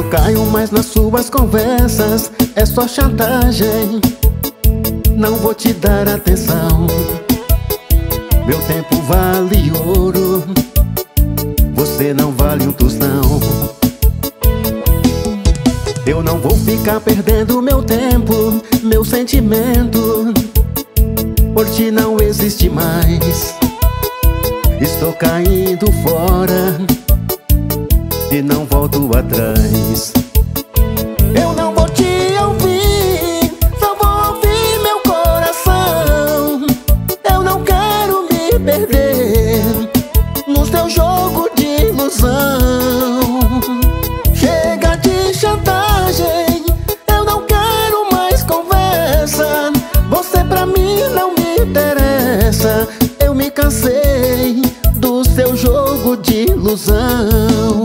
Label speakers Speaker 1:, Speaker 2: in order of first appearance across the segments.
Speaker 1: caio mais nas suas conversas, é só chantagem. Não vou te dar atenção. Meu tempo vale ouro, você não vale um tostão. Eu não vou ficar perdendo meu tempo, meu sentimento por ti não existe mais. Estou caindo fora e não volto atrás. Eu não vou te ouvir, só vou ouvir meu coração. Eu não quero me perder no seu jogo de ilusão. Chega de chantagem, eu não quero mais conversa. Você pra mim não me interessa. Eu me cansei do seu jogo de ilusão.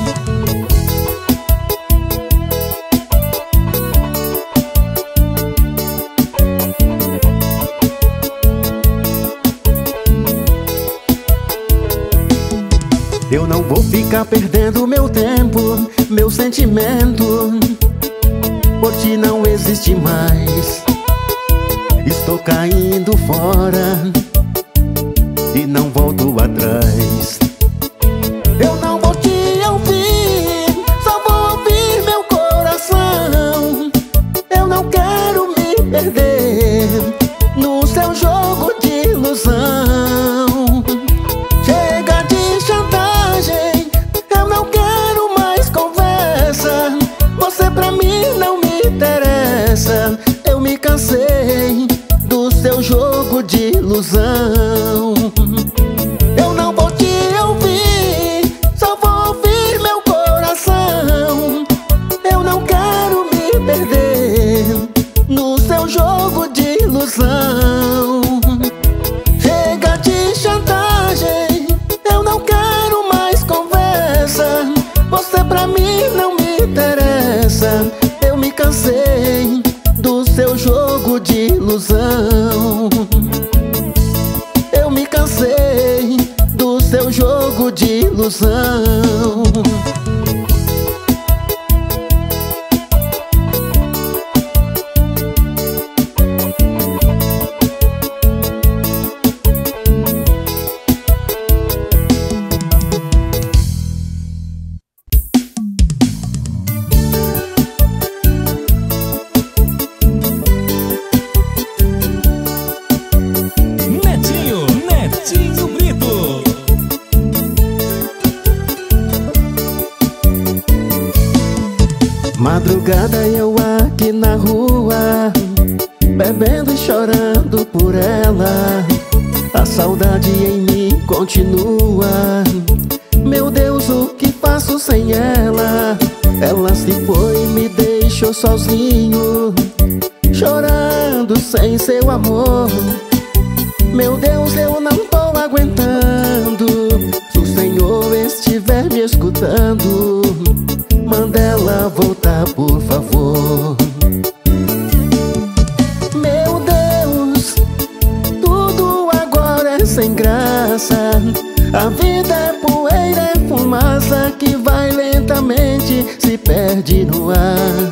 Speaker 1: Eu não vou ficar perdendo meu tempo, meu sentimento por ti não existe mais. Estou caindo fora e não volto atrás. Eu não vou te ouvir, só vou ouvir meu coração. Eu não quero me perder no seu jogo de ilusão. Chega de chantagem, eu não quero mais conversa. Você pra mim não me interessa. Eu me cansei do seu jogo de ilusão. Eu não vou te ouvir, só vou ouvir meu coração. Eu não quero me perder no seu jogo de ilusão. Chega de chantagem, eu não quero mais conversa. Você pra mim não me interessa. Eu me cansei do seu jogo de ilusão. Eu me cansei do seu jogo de ilusão.
Speaker 2: Netinho Brito.
Speaker 1: Madrugada eu aqui na rua, bebendo e chorando por ela. A saudade em mim continua. Meu Deus, o que faço sem ela? Ela se foi e me deixou sozinho, chorando sem seu amor. Meu Deus, eu não tô aguentando. Se o Senhor estiver me escutando, manda ela voltar, por favor. Meu Deus, tudo agora é sem graça. A vida é poeira, é fumaça que vai lentamente, se perde no ar.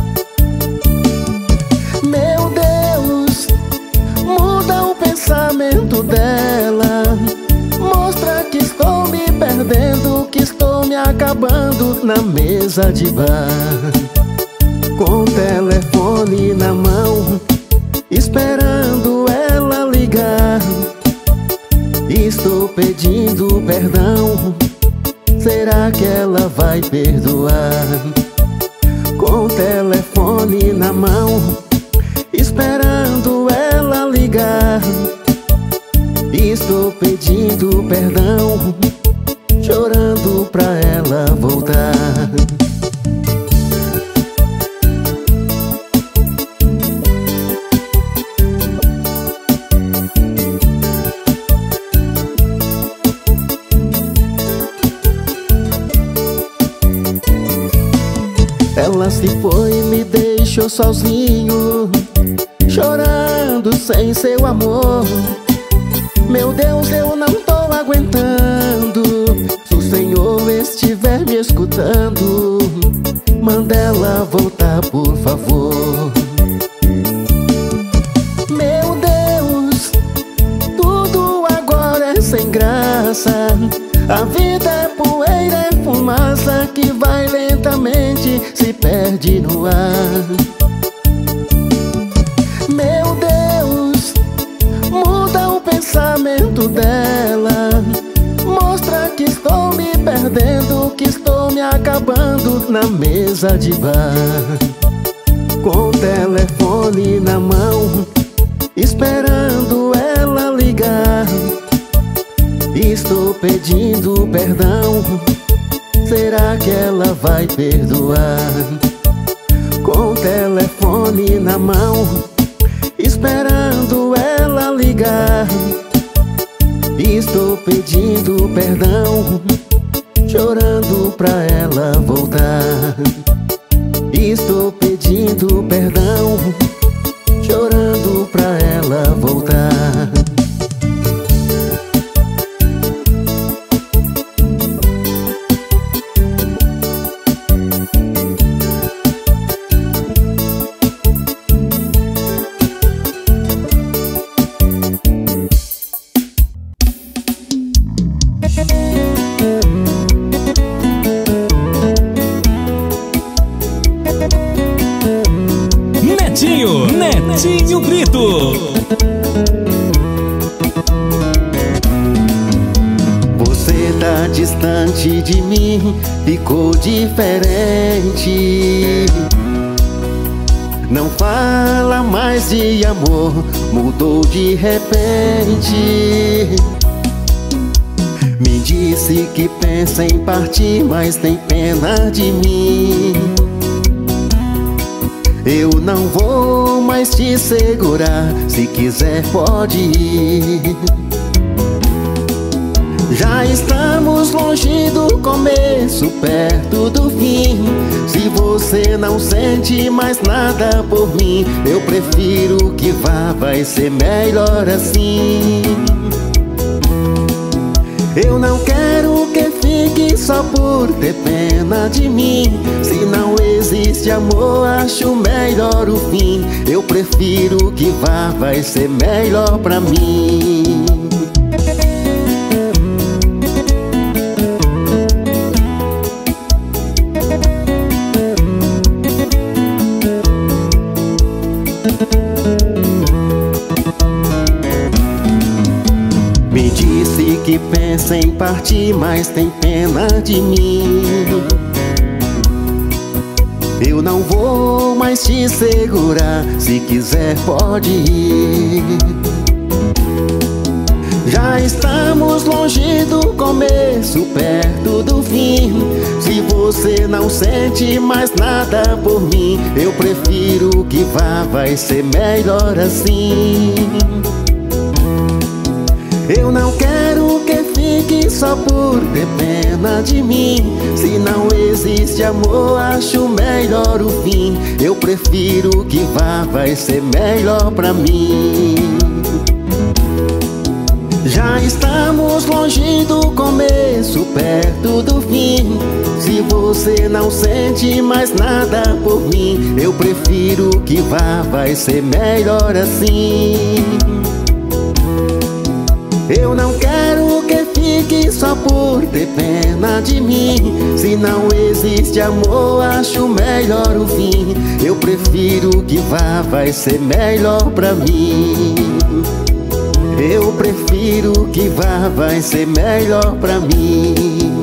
Speaker 1: Meu Deus, muda o pensamento dela. Mostra que estou me perdendo, que estou me acabando na mesa de bar, com o telefone na mão, esperando ela ligar. Estou pedindo perdão, será que ela vai perdoar? Com o telefone na mão, esperando ela ligar. Estou pedindo perdão, chorando pra ela voltar. Ela se foi e me deixou sozinho, chorando sem seu amor. Meu Deus, eu não tô aguentando. Se o Senhor estiver me escutando, manda ela voltar, por favor. Meu Deus, tudo agora é sem graça. A vida é poeira, é fumaça que vai lentamente, se perde no ar. Meu Deus, muda o pensamento dela. Mostra que estou me perdendo, que estou me acabando na mesa de bar. Com o telefone na mão, esperando ela ligar. Estou pedindo perdão, será que ela vai perdoar? Com o telefone na mão, esperando ela ligar. Estou pedindo perdão, chorando pra ela voltar. Estou pedindo perdão, chorando pra ela voltar.
Speaker 2: Netinho Brito.
Speaker 1: Você tá distante de mim, ficou diferente. Não fala mais de amor, mudou de repente. Me disse que pensa em partir, mas tem pena de mim. Eu não vou mais te segurar, se quiser pode ir. Já estamos longe do começo, perto do fim. Se você não sente mais nada por mim, eu prefiro que vá, vai ser melhor assim. Eu não quero que fique só por ter pena de mim. Se não existe amor, acho melhor o fim. Eu prefiro que vá, vai ser melhor pra mim. Me disse que pensa em partir, mas tem pena de mim. Eu não vou mais te segurar, se quiser pode ir. Já estamos longe do começo, perto do fim. Se você não sente mais nada por mim, eu prefiro que vá, vai ser melhor assim. Eu não quero que fique só por ter pena de mim. Se não existe amor, acho melhor o fim. Eu prefiro que vá, vai ser melhor pra mim. Já estamos longe do começo, perto do fim. Se você não sente mais nada por mim, eu prefiro que vá, vai ser melhor assim. Eu não quero que fique só por ter pena de mim. Se não existe amor, acho melhor o fim. Eu prefiro que vá, vai ser melhor pra mim. Eu prefiro que vá, vai ser melhor pra mim.